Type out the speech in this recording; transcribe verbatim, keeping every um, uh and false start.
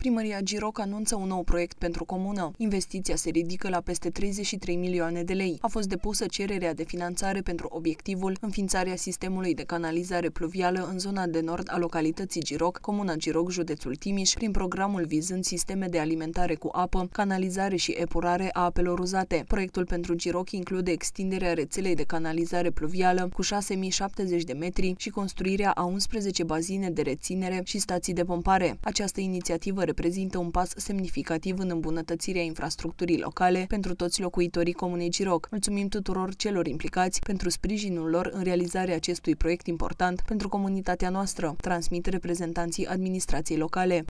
Primăria Giroc anunță un nou proiect pentru comună. Investiția se ridică la peste treizeci și trei milioane de lei. A fost depusă cererea de finanțare pentru obiectivul înființarea sistemului de canalizare pluvială în zona de nord a localității Giroc, comuna Giroc, județul Timiș, prin programul vizând sisteme de alimentare cu apă, canalizare și epurare a apelor uzate. Proiectul pentru Giroc include extinderea rețelei de canalizare pluvială cu șase mii șaptezeci de metri și construirea a unsprezece bazine de reținere și stații de pompare. Această inițiativă reprezintă un pas semnificativ în îmbunătățirea infrastructurii locale pentru toți locuitorii comunei Giroc. Mulțumim tuturor celor implicați pentru sprijinul lor în realizarea acestui proiect important pentru comunitatea noastră, transmit reprezentanții administrației locale.